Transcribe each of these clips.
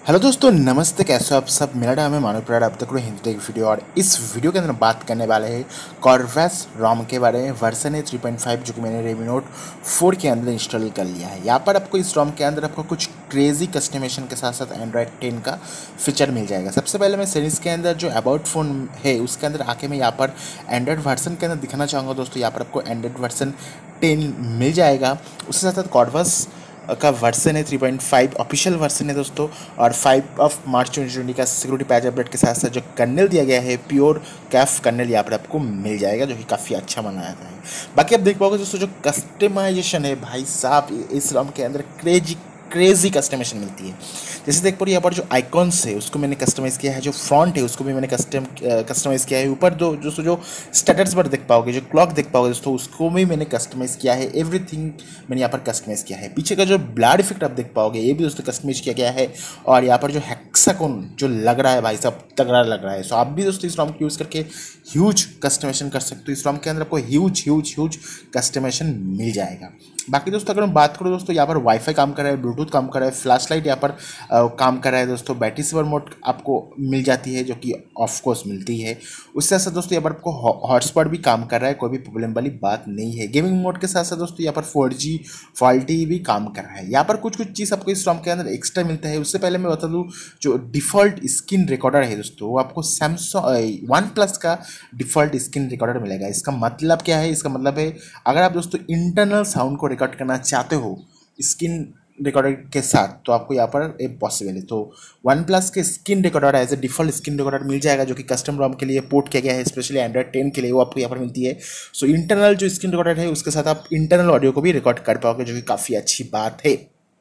Hello दोस्तों, नमस्ते। कैसे हो आप सब? मेरा नाम है मानव प्राण। अब तक हिंदी एक वीडियो, और इस वीडियो के अंदर बात करने वाले हैं कॉर्वस रॉम के बारे में। वर्जन है 3.5, जो कि मैंने रेमी नोट 4 के अंदर इंस्टॉल कर लिया है। यहाँ पर आपको इस रॉम के अंदर आपको कुछ क्रेजी कस्टमाइजेशन के साथ साथ एंड्रॉयड 10 का फीचर मिल जाएगा। सबसे पहले मैं सीरीज़ के अंदर जो अबाउट फ़ोन है उसके अंदर आके मैं यहाँ पर एंड्रॉयड वर्जन के अंदर दिखाना चाहूँगा। दोस्तों, यहाँ पर आपको एंड्रॉयड वर्जन 10 मिल जाएगा। उसके साथ साथ कॉर्वस का वर्सन है 3.5 ऑफिशियल वर्सन है दोस्तों। और 5 ऑफ मार्च 2020 का सिक्योरिटी पैच अपडेट के साथ साथ जो कर्नल दिया गया है, प्योर कैफ कर्नल यहाँ पर आपको मिल जाएगा, जो कि काफ़ी अच्छा बनाया जाता है। बाकी आप देख पाओगे दोस्तों, जो कस्टमाइजेशन है भाई साहब, इस रॉम के अंदर क्रेजी कस्टमाइजेशन मिलती है। जैसे देख पा यहाँ पर जो आइकॉन्स है उसको मैंने कस्टमाइज़ किया है, जो फ्रंट है उसको भी मैंने कस्टमाइज़ किया है। ऊपर दोस्तों जो स्टेटस पर देख पाओगे, जो क्लॉक देख पाओगे दोस्तों, उसको भी मैंने कस्टमाइज़ किया है। एवरीथिंग मैंने यहाँ पर कस्टमाइज़ किया है। पीछे का जो ब्लड इफेक्ट आप देख पाओगे, ये भी दोस्तों कस्टमाइज किया गया है। और यहाँ पर जो हेक्सागोन जो लग रहा है भाई साहब, तगड़ा लग रहा है। सो आप भी दोस्तों इस रॉम को यूज़ करके ह्यूज कस्टमाइजेशन कर सकते हो। इस रॉम के अंदर आपको ह्यूज कस्टमाइजेशन मिल जाएगा। बाकी दोस्तों अगर मैं बात करूँ दोस्तों, यहाँ पर वाईफाई काम कर रहा है, ब्लूटूथ काम कर रहा है, फ्लैश लाइट यहाँ पर काम कर रहा है दोस्तों। बैटरी सेवर मोड आपको मिल जाती है, जो कि ऑफ कोर्स मिलती है। उससे साथ दोस्तों यहाँ पर आपको हॉटस्पॉट भी काम कर रहा है, कोई भी प्रॉब्लम वाली बात नहीं है। गेमिंग मोड के साथ साथ दोस्तों यहाँ पर 4G क्वालिटी भी काम कर रहा है। यहाँ पर कुछ चीज़ आपको इस रॉम के अंदर एक्स्ट्रा मिलता है। उससे पहले मैं बता दूँ, जो डिफ़ॉल्ट स्क्रीन रिकॉर्डर है दोस्तों, वो आपको सैमसंग OnePlus का डिफ़ॉल्ट स्क्रीन रिकॉर्डर मिलेगा। इसका मतलब क्या है? इसका मतलब है अगर आप दोस्तों इंटरनल साउंड को रिकॉर्ड करना चाहते हो स्क्रीन रिकॉर्डर के साथ, तो आपको यहाँ पर एक पॉसिबल है। तो OnePlus के screen recorder as a default screen recorder मिल जाएगा, जो कि कस्टम रॉम के लिए पोर्ट किया गया है, स्पेशली एंड्रॉयड 10 के लिए। वो आपको यहाँ पर मिलती है। सो इंटरनल जो स्क्रीन रिकॉर्डर है उसके साथ आप इंटरनल ऑडियो को भी रिकॉर्ड कर पाओगे, जो कि काफ़ी अच्छी बात है।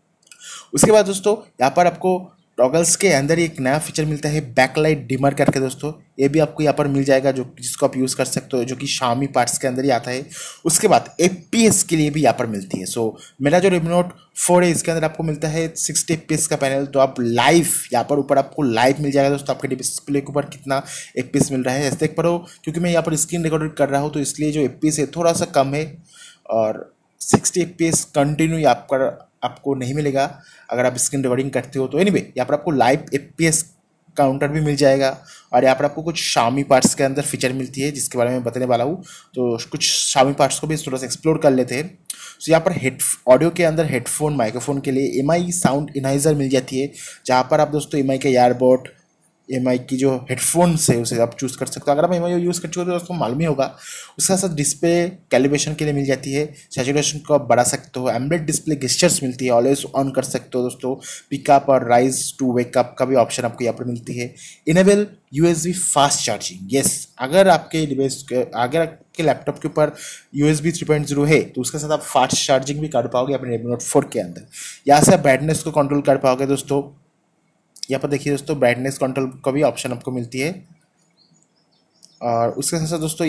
उसके बाद दोस्तों यहाँ पर आपको टॉगल्स के अंदर एक नया फीचर मिलता है, बैकलाइट डिमर करके दोस्तों। ये भी आपको यहाँ पर मिल जाएगा, जो जिसको आप यूज़ कर सकते हो, जो कि Xiaomi पार्ट्स के अंदर ही आता है। उसके बाद FPS के लिए भी यहाँ पर मिलती है। सो मेरा जो Redmi Note 4 है, इसके अंदर आपको मिलता है 60 FPS का पैनल। तो आप लाइव यहाँ पर ऊपर आपको लाइव मिल जाएगा दोस्तों, आपके डिस्प्ले के ऊपर कितना FPS मिल रहा है ऐसे देख पा रहे हो। क्योंकि मैं यहाँ पर स्क्रीन रिकॉर्ड कर रहा हूँ, तो इसलिए जो FPS है थोड़ा सा कम है, और 60 FPS कंटिन्यू आपको नहीं मिलेगा अगर आप स्क्रीन रिकॉर्डिंग करते हो। तो एनीवे यहाँ पर आपको लाइव FPS काउंटर भी मिल जाएगा। और यहाँ पर आपको कुछ Xiaomi पार्ट्स के अंदर फीचर मिलती है, जिसके बारे में बताने वाला हूँ। तो कुछ Xiaomi पार्ट्स को भी थोड़ा सा एक्सप्लोर कर लेते हैं। तो यहाँ पर ऑडियो के अंदर हेडफोन माइक्रोफोन के लिए MI साउंड इनाइजर मिल जाती है, जहाँ पर आप दोस्तों MI के ईयरबड, MI की जो हेडफोन्स है उसे आप चूज़ कर सकते हो। अगर आप MI यूज़ कर चुके हो तो दोस्तों मालूम ही होगा। उसके साथ डिस्प्ले कैलिब्रेशन के लिए मिल जाती है, सैचुरेशन को आप बढ़ा सकते हो, एम्बेडेड डिस्प्ले गेस्चर्स मिलती है, ऑलवेज ऑन कर सकते हो दोस्तों। पिकअप और राइज टू वेकअप का भी ऑप्शन आपको यहाँ पर मिलती है। Enable USB fast charging, yes. अगर आपके लैपटॉप के ऊपर USB 3.0 है, तो उसके साथ आप फास्ट चार्जिंग भी कर पाओगे अपने Redmi Note 4 के अंदर। यहाँ से आप ब्राइटनेस को कंट्रोल कर पाओगे दोस्तों। यहाँ पर देखिए दोस्तों, ब्राइटनेस कंट्रोल का भी ऑप्शन आपको मिलती है। और उसके साथ साथ दोस्तों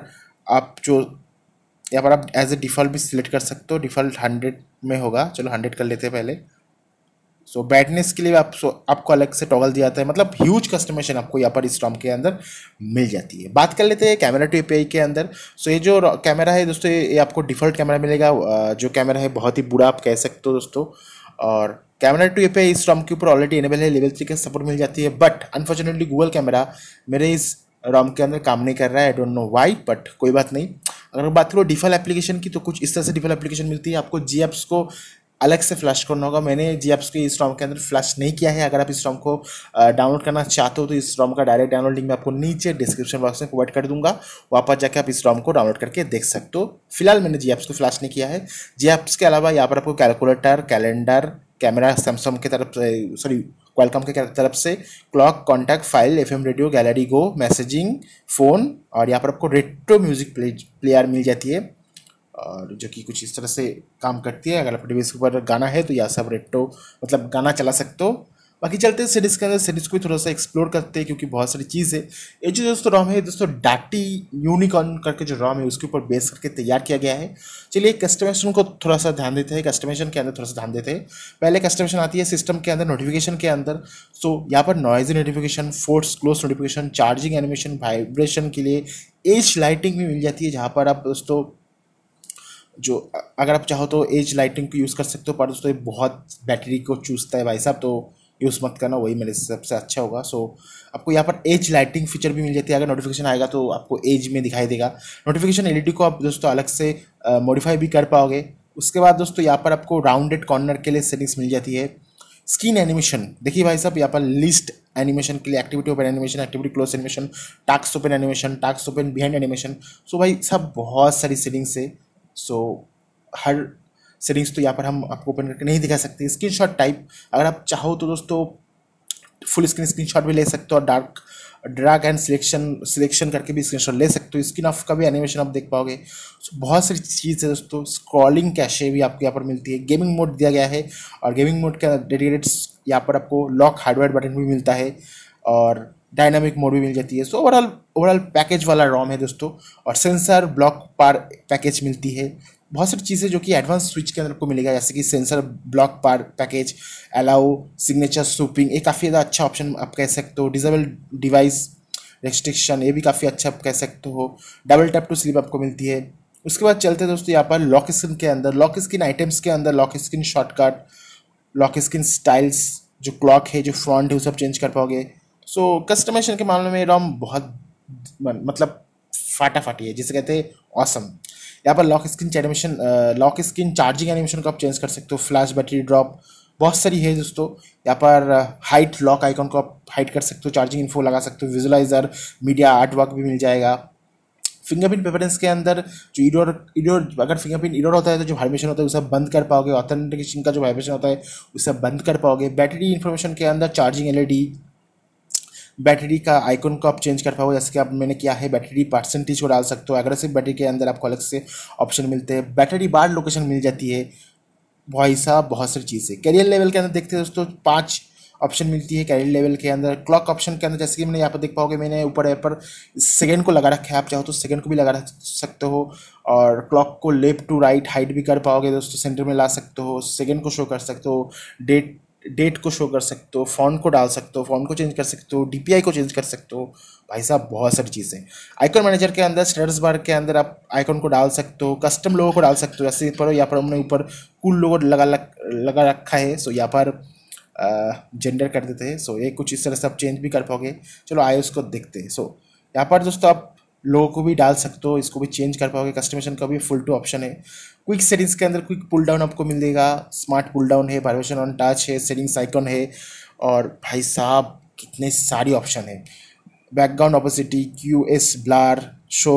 यहाँ पर आप एज ए डिफ़ॉल्ट भी सिलेक्ट कर सकते हो। डिफ़ॉल्ट 100 में होगा, चलो 100 कर लेते हैं पहले। सो ब्राइटनेस के लिए आपको अलग से टॉगल दिया जाता है। मतलब ह्यूज कस्टमाइजेशन आपको यहाँ पर इस रॉम के अंदर मिल जाती है। बात कर लेते हैं कैमरा टू API के अंदर। सो ये जो कैमरा है दोस्तों, ये आपको डिफ़ॉल्ट कैमरा मिलेगा। जो कैमरा है बहुत ही बुरा आप कह सकते हो दोस्तों। और कैमरा टू API इस रॉम के ऊपर ऑलरेडी इनेबल है, लेवल 3 का सपोर्ट मिल जाती है। बट अनफॉर्चुनेटली गूगल कैमरा मेरे इस रॉम के अंदर काम नहीं कर रहा है। I don't know why, but कोई बात नहीं। अगर बात करो डिफ़ॉल्ट एप्लीकेशन की, तो कुछ इस तरह से डिफ़ॉल्ट एप्लीकेशन मिलती है। आपको GApps को अलग से फ्लैश करना होगा। मैंने GApps को इस रॉम के अंदर फ्लैश नहीं किया है। अगर आप इस रॉम को डाउनलोड करना चाहते हो, तो इस रॉम का डायरेक्ट डाउनलोड लिंक मैं आपको नीचे डिस्क्रिप्शन बॉक्स में प्रोवाइड कर दूंगा। वहाँ जाकर आप इस रॉम को डाउनलोड करके देख सकते हो। फिलहाल मैंने GApps को फ्लैश नहीं किया है। GApps के अलावा यहाँ पर आपको कैलकुलेटर, कैलेंडर, कैमरा सैमसंग की तरफ क्वालकॉम के तरफ से, clock, contact, file, FM radio, gallery go, messaging, phone, और यहाँ पर आपको रेट्रो म्यूजिक प्लेयर मिल जाती है, और जो कि कुछ इस तरह से काम करती है। अगर आप डिवाइस के ऊपर गाना है तो यहाँ से आप रेट्रो मतलब गाना चला सकते हो। बाकी चलते हैं सीरीज़ के अंदर, सीरीज़ को भी थोड़ा सा एक्सप्लोर करते हैं, क्योंकि बहुत सारी चीज़ है। ये जो दोस्तों रॉम है दोस्तों, डाटी यूनिकॉर्न करके जो रॉम है उसके ऊपर बेस करके तैयार किया गया है। चलिए कस्टमाइजेशन को थोड़ा सा ध्यान देते हैं, कस्टमाइजेशन के अंदर थोड़ा सा ध्यान देते हैं। पहले कस्टमाइजेशन आती है सिस्टम के अंदर, नोटिफिकेशन के अंदर। सो यहाँ पर noisy notification, force close notification, charging animation, vibration के लिए एज लाइटिंग भी मिल जाती है, जहाँ पर आप दोस्तों जो अगर आप चाहो तो एज लाइटिंग को यूज़ कर सकते हो। पर दोस्तों ये बहुत बैटरी को चूसता है भाई साहब, तो यूज़ मत करना, वही मेरे सबसे अच्छा होगा। सो आपको यहाँ पर एज लाइटिंग फीचर भी मिल जाती है, अगर नोटिफिकेशन आएगा तो आपको एज में दिखाई देगा। नोटिफिकेशन एलईडी को आप दोस्तों अलग से मॉडिफाई भी कर पाओगे। उसके बाद दोस्तों यहाँ पर आपको राउंडेड कॉर्नर के लिए सेटिंग्स मिल जाती है। स्क्रीन एनिमेशन देखिए भाई साहब, यहाँ पर लिस्ट एनिमेशन के लिए activity open animation, activity close animation, task open animation, task open behind animation. So भाई साहब बहुत सारी सेटिंग्स है। सो हर सेटिंग्स तो यहाँ पर हम आपको ओपन करके नहीं दिखा सकते। स्क्रीनशॉट टाइप अगर आप चाहो तो दोस्तों फुल स्क्रीनशॉट भी ले सकते हो, और ड्रैग एंड सिलेक्शन करके भी स्क्रीनशॉट ले सकते हो। स्क्रीन ऑफ का भी एनिमेशन आप देख पाओगे। बहुत सारी चीज़ है दोस्तों। स्क्रॉलिंग कैशे भी आपको यहाँ पर मिलती है। गेमिंग मोड दिया गया है, और गेमिंग मोड का डेडिकेटेड यहाँ पर आपको लॉक हार्डवेयर बटन भी मिलता है, और डायनामिक मोड भी मिल जाती है। सो ओवरऑल पैकेज वाला रॉम है दोस्तों, और सेंसर ब्लॉक पार पैकेज मिलती है। बहुत सारी चीज़ें जो कि एडवांस स्विच के अंदर आपको मिलेगा, जैसे कि sensor block per package, allow signature swiping, ये काफ़ी ज़्यादा अच्छा ऑप्शन आप कह सकते हो। डिसेबल डिवाइस रेस्ट्रिक्शन, ये भी काफ़ी अच्छा आप कह सकते हो। डबल टैप टू स्लीप आपको मिलती है। उसके बाद चलते हैं दोस्तों यहाँ पर लॉक स्क्रीन के अंदर, लॉक स्क्रीन आइटम्स के अंदर lock screen shortcut, lock screen styles, जो क्लॉक है, जो फ्रंट है, वो सब चेंज कर पाओगे। सो कस्टमाइजेशन के मामले में रॉम बहुत मतलब फाटाफाटी है, जिसे कहते हैं ऑसम। यहाँ पर lock screen animation, lock screen charging animation को आप चेंज कर सकते हो, फ्लैश बैटरी ड्रॉप, बहुत सारी है दोस्तों। यहाँ पर हाइट लॉक आइकन को आप हाइट कर सकते हो, चार्जिंग इन्फो लगा सकते हो, विजुअलाइजर, मीडिया आर्ट वर्क भी मिल जाएगा। फिंगरप्रिंट प्रेफरेंस के अंदर जो इडोर अगर फिंगरप्रिंट इडोर होता है तो जो वाइब्रेशन होता है उसे बंद कर पाओगे। ऑथेंटिकेशन का जो वाइब्रेशन होता है उसे बंद कर पाओगे। बैटरी इन्फॉर्मेशन के अंदर चार्जिंग एलईडी, बैटरी का आइकन को आप चेंज कर पाओगे, जैसे कि आप मैंने किया है। बैटरी परसेंटेज को डाल सकते हो। एग्रेसिव बैटरी के अंदर आपको अलग से ऑप्शन मिलते हैं। बैटरी बार लोकेशन मिल जाती है। भाई साहब बहुत सारी चीज़ें। कैरियर लेवल के अंदर देखते हैं दोस्तों 5 ऑप्शन मिलती है कैरियर लेवल के अंदर। क्लॉक ऑप्शन के अंदर जैसे कि मैंने यहाँ पर देख पाओगे, मैंने ऊपर यहाँ पर सेकंड को लगा रखा है, आप चाहो तो सेकंड को भी लगा रख सकते हो। और क्लॉक को लेफ्ट टू राइट हाइट भी कर पाओगे दोस्तों, सेंटर में ला सकते हो, सेकंड को शो कर सकते हो, डेट को शो कर सकते हो, फॉन्ट को डाल सकते हो, फॉन्ट को चेंज कर सकते हो, डीपीआई को चेंज कर सकते हो। भाई साहब बहुत सारी चीज़ें। आइकन मैनेजर के अंदर स्टेटस बार के अंदर आप आइकन को डाल सकते हो, कस्टम लोगो को डाल सकते हो। जैसे पर यहाँ पर हमने ऊपर कूल लोगो लगा रखा है। सो यहाँ पर जेंडर कर देते हैं। सो ये कुछ इस तरह से आप चेंज भी कर पाओगे। चलो आइए उसको देखते हैं। सो यहाँ पर दोस्तों आप लोगों को भी डाल सकते हो, इसको भी चेंज कर पाओगे। कस्टमाइजेशन का भी फुल टू ऑप्शन है। क्विक सेटिंग्स के अंदर क्विक पुल डाउन आपको मिलेगा, स्मार्ट पुल डाउन है, वाइब्रेशन ऑन टच है, सेटिंग्स आइकन है, और भाई साहब कितने सारी ऑप्शन है। Background opacity, QS blur,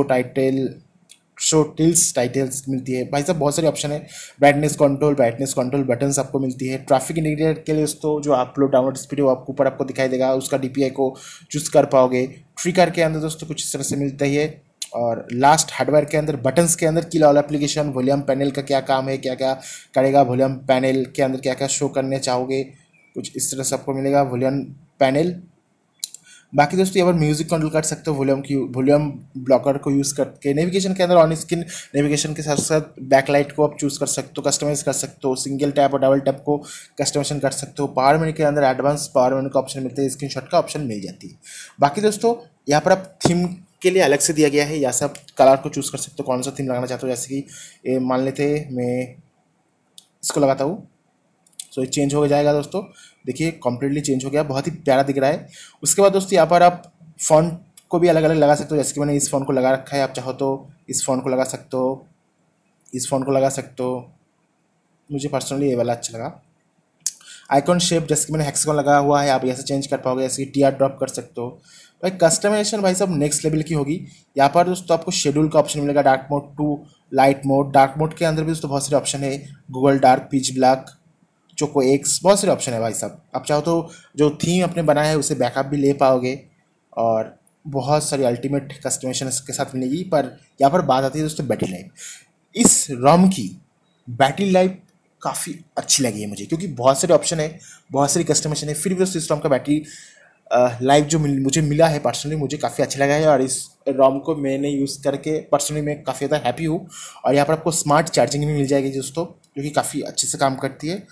show tiles titles मिलती है। भाई साहब बहुत सारे ऑप्शन है। ब्राइटनेस कंट्रोल बटन्स आपको मिलती है। ट्रैफिक इंडिकेटर के लिए दोस्तों जो अपलोड डाउनलोड स्पीड है वो आपको ऊपर आपको दिखाई देगा, उसका डीपीआई को चूज कर पाओगे। ट्रिकर के अंदर दोस्तों कुछ इस तरह से मिलता ही है। और लास्ट हार्डवेयर के अंदर बटन्स के अंदर की ऑल एप्लीकेशन, वॉल्यूम पैनल का क्या काम है, क्या क्या करेगा, वॉल्यूम पैनल के अंदर क्या क्या शो करने चाहोगे, कुछ इस तरह से आपको मिलेगा वॉल्यूम पैनल। बाकी दोस्तों यहाँ पर म्यूजिक कंट्रोल कर सकते हो वॉल्यूम ब्लॉकर को यूज़ करके। नेविगेशन के अंदर ऑन स्क्रीन नेविगेशन के साथ साथ बैकलाइट को आप चूज़ कर सकते हो, कस्टमाइज कर सकते हो। सिंगल टैप और डबल टैप को कस्टमाइजेशन कर सकते हो। पावर मेन्यू के अंदर एडवांस पावर मेन्यू का ऑप्शन मिलता है, स्क्रीनशॉट का ऑप्शन मिल जाती है। बाकी दोस्तों यहाँ पर आप थीम के लिए अलग से दिया गया है, यहाँ से आप कलर को चूज़ कर सकते हो कौन सा थीम लगाना चाहते हो। जैसे कि मान लेते मैं इसको लगाता हूँ। सो ये चेंज हो जाएगा दोस्तों, देखिए कम्प्लीटली चेंज हो गया, बहुत ही प्यारा दिख रहा है। उसके बाद दोस्तों यहाँ पर आप फ़ॉन्ट को भी अलग अलग लगा सकते हो। जैसे कि मैंने इस फ़ॉन्ट को लगा रखा है, आप चाहो तो इस फ़ॉन्ट को लगा सकते हो, इस फ़ॉन्ट को लगा सकते हो। मुझे पर्सनली ये वाला अच्छा लगा। आइकॉन शेप जैसे कि मैंने हेक्सागोन लगा हुआ है, आप ऐसे चेंज कर पाओगे। जैसे कि टीआर ड्रॉप कर सकते हो। भाई कस्टमाइजेशन भाई साहब नेक्स्ट लेवल की होगी। यहाँ पर दोस्तों आपको शेड्यूल का ऑप्शन मिलेगा, dark mode to light mode. Dark mode के अंदर भी दोस्तों बहुत सारे ऑप्शन है, Google dark, pitch black, choco X, बहुत सारे ऑप्शन है भाई साहब। आप चाहो तो जो थीम अपने बनाया है उसे बैकअप भी ले पाओगे, और बहुत सारी अल्टीमेट कस्टमाइजेशन के साथ मिलेगी। पर यहाँ पर बात आती है दोस्तों बैटरी लाइफ। इस रॉम की बैटरी लाइफ काफ़ी अच्छी लगी है मुझे, क्योंकि बहुत सारे ऑप्शन है, बहुत सारी कस्टमाइजेशन है, फिर भी दोस्तों इस रॉम का बैटरी लाइफ जो मुझे मिला है पर्सनली मुझे काफ़ी अच्छा लगा है। और इस रॉम को मैंने यूज़ करके पर्सनली मैं काफ़ी ज़्यादा हैप्पी हूँ। और यहाँ पर आपको स्मार्ट चार्जिंग भी मिल जाएगी दोस्तों, जो कि काफ़ी अच्छे से काम करती है।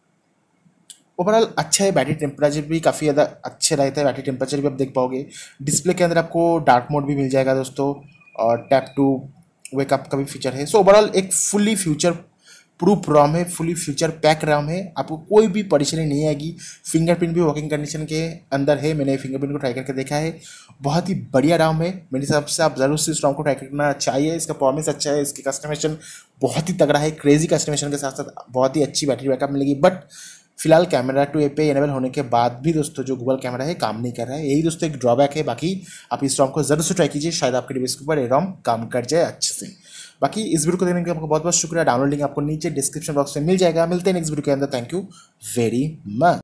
ओवरऑल अच्छा है। बैटरी टेम्परेचर भी काफ़ी ज़्यादा अच्छा रहता है, बैटरी टेम्परेचर भी आप देख पाओगे। डिस्प्ले के अंदर आपको डार्क मोड भी मिल जाएगा दोस्तों, और टैप टू वेकअप का भी फीचर है। सो ओवरऑल एक फुली फ्यूचर प्रूफ रॉम है, फुली फ्यूचर पैक रॉम है, आपको कोई भी परेशानी नहीं आएगी। फिंगरप्रिंट भी वर्किंग कंडीशन के अंदर है, मैंने फिंगरप्रिंट को ट्राई करके देखा है, बहुत ही बढ़िया रॉम है। मेरे हिसाब से आप ज़रूर से इस रॉम को ट्राई करना चाहिए। इसका परफॉर्मेंस अच्छा है, इसकी कस्टमाइजेशन बहुत ही तगड़ा है, क्रेजी कस्टमाइजेशन के साथ साथ बहुत ही अच्छी बैटरी बैकअप मिलेगी। बट फिलहाल कैमरा 2 पे एनेबल होने के बाद भी दोस्तों जो गूगल कैमरा है काम नहीं कर रहा है, यही दोस्तों एक ड्रॉबैक है। बाकी आप इस रॉम को ज़रूर से ट्राई कीजिए, शायद आपके डिवाइस के ऊपर ये रॉम काम कर जाए अच्छे से। बाकी इस वीडियो को देखने के लिए आपको बहुत बहुत शुक्रिया। डाउनलोड लिंक आपको नीचे डिस्क्रिप्शन बॉक्स में मिल जाएगा। मिलते हैं नेक्स्ट वीडियो के अंदर। Thank you very much.